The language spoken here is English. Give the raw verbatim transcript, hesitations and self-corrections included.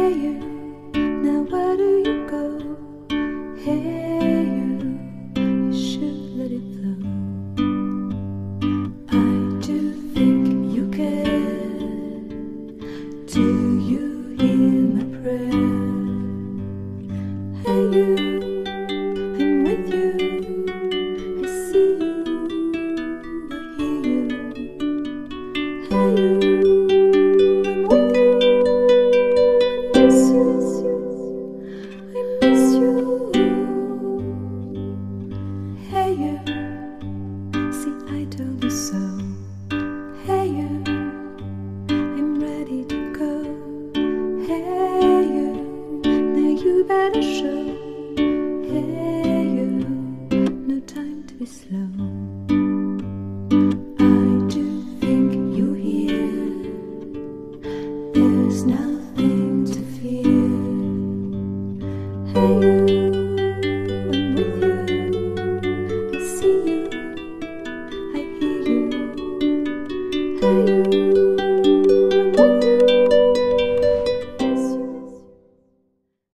Hey you, now where do you go? Hey you, you should let it flow. I do think you care. Do you hear my prayer? Hey you, I'm with you. I see you, I hear you. Hey you, I'm with you. I miss you, I miss you. Hey you, see I told you so. Hey you, I'm ready to go. Hey you, now you better show. Hey you, no time to be slow. I do think you hear. There's nothing to fear. Hey you, I'm with you. I see you, I hear you. Hey you.